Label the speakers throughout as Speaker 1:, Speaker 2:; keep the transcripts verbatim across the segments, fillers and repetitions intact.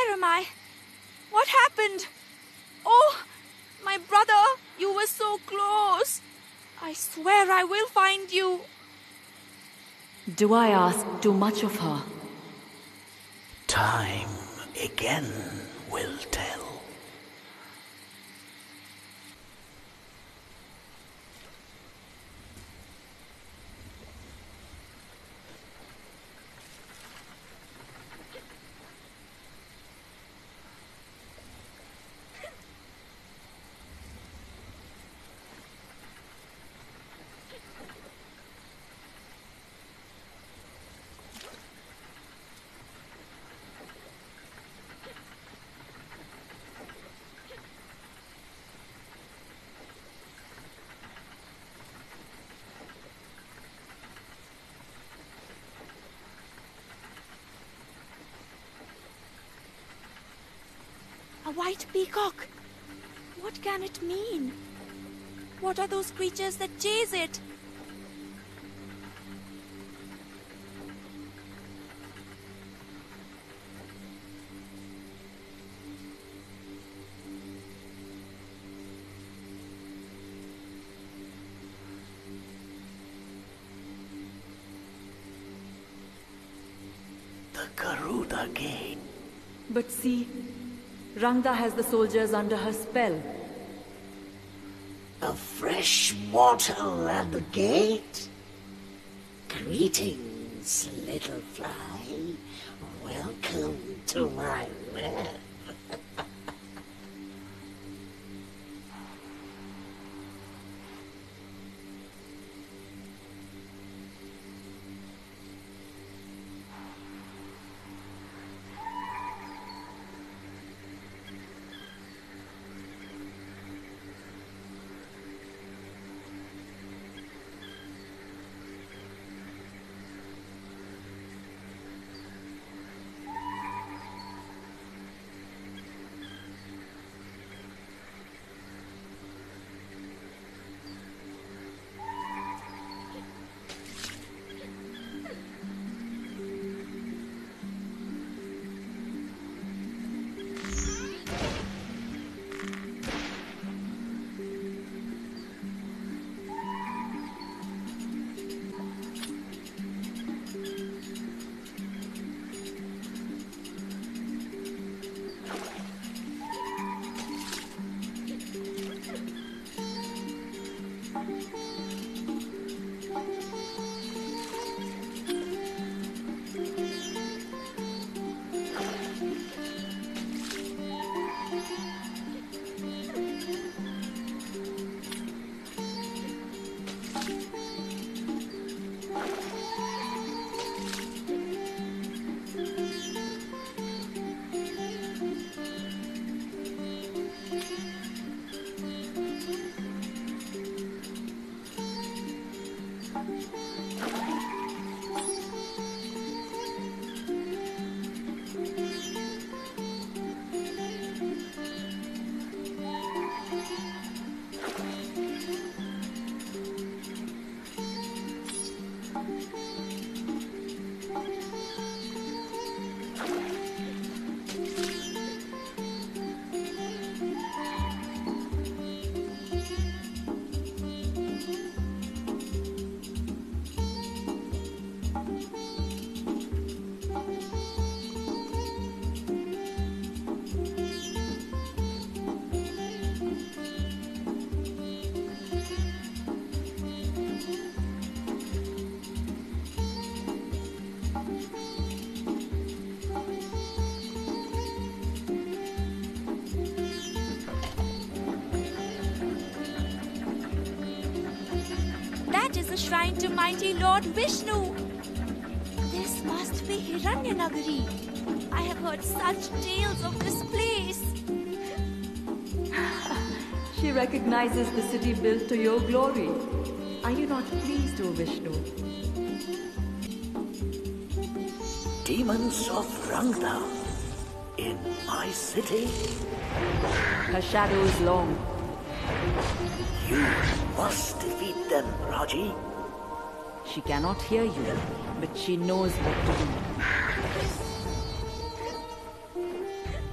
Speaker 1: Where am I? What happened? Oh, my brother, you were so close. I swear I will find you.
Speaker 2: Do I ask too much of her?
Speaker 3: Time again will tell.
Speaker 1: A white peacock. What can it mean? What are those creatures that chase it?
Speaker 3: The Garuda Gate.
Speaker 2: But see, Rangda has the soldiers under her spell.
Speaker 3: A fresh mortal at the gate? Greetings, little fly. Welcome to my web.
Speaker 1: A shrine to mighty Lord Vishnu. This must be Hiranyanagari. I have heard such tales of this place.
Speaker 2: She recognizes the city built to your glory. Are you not pleased, O Vishnu?
Speaker 3: Demons of Rangda in my city?
Speaker 2: Her shadow is long.
Speaker 3: You must defeat them, Raji.
Speaker 2: She cannot hear you, but she knows what to do.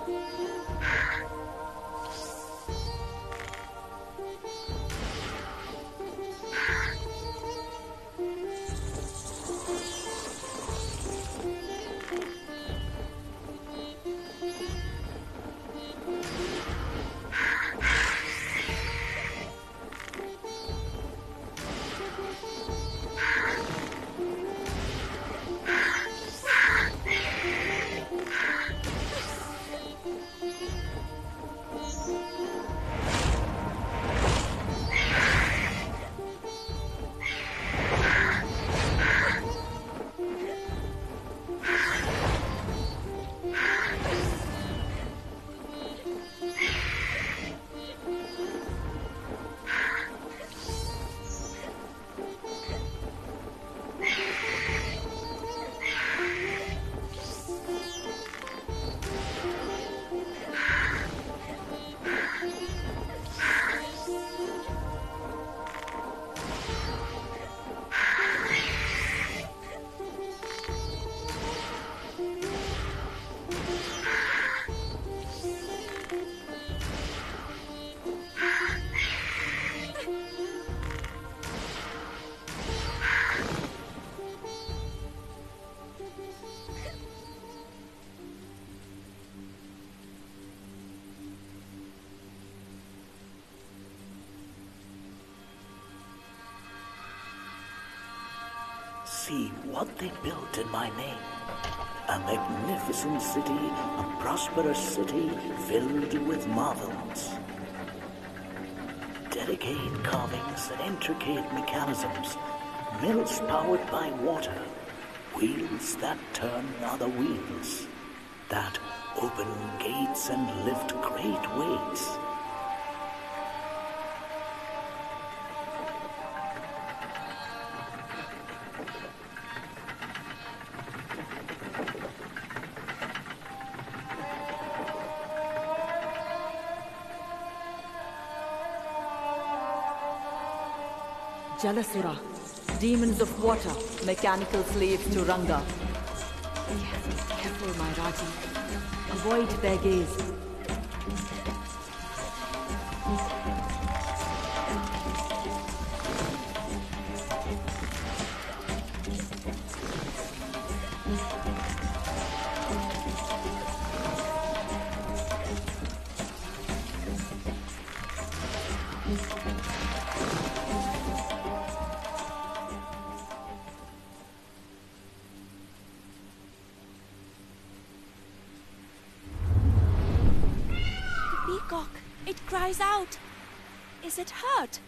Speaker 3: See what they built in my name. A magnificent city, a prosperous city filled with marvels. Delicate carvings and intricate mechanisms, mills powered by water, wheels that turn other wheels, that open gates and lift great weights.
Speaker 2: Jalasura, demons of water, mechanical slaves to Ranga. Careful, careful, my Raji. Avoid their gaze.
Speaker 1: It cries out. Is it hurt?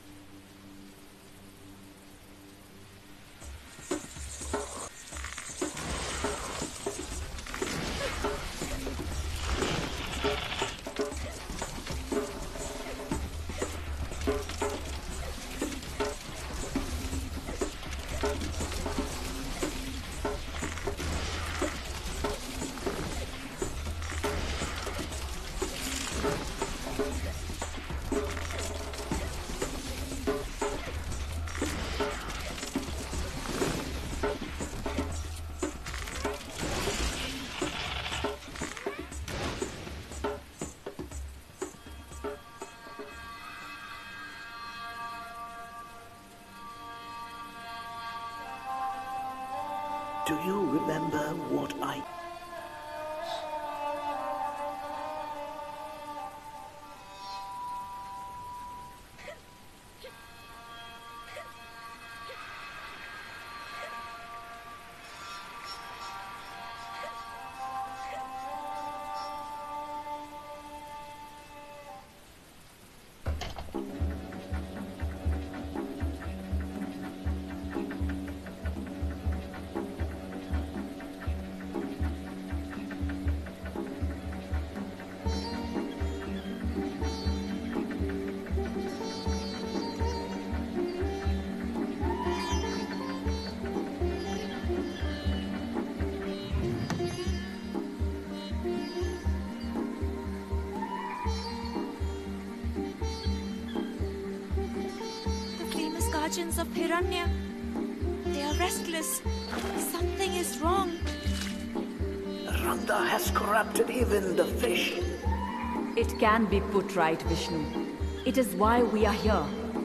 Speaker 3: Do you remember what I...
Speaker 1: Guardians of Hiranya. They are restless. Something is wrong.
Speaker 3: Nanda has corrupted even the fish.
Speaker 2: It can be put right, Vishnu. It is why we are here.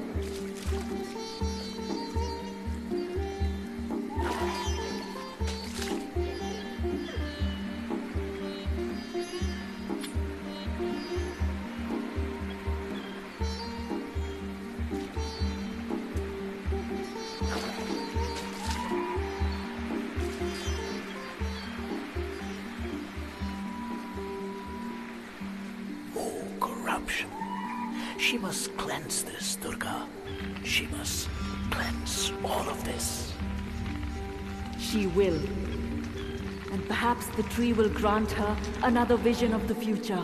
Speaker 3: She must cleanse this, Durga. She must cleanse all of this.
Speaker 2: She will. And perhaps the tree will grant her another vision of the future.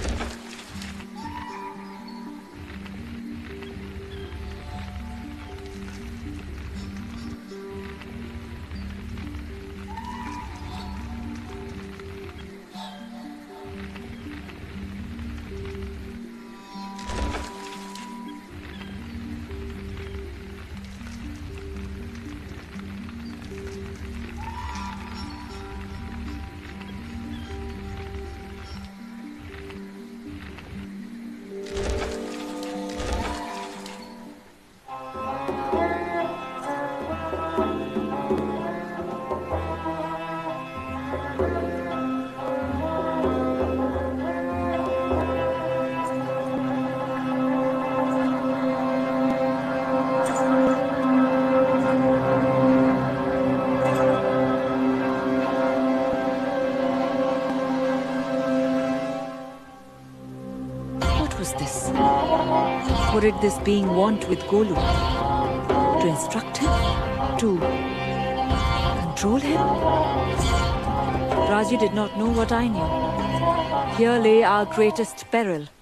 Speaker 2: This? Or did this being want with Golu? To instruct him? To control him? Raji did not know what I knew. Here lay our greatest peril.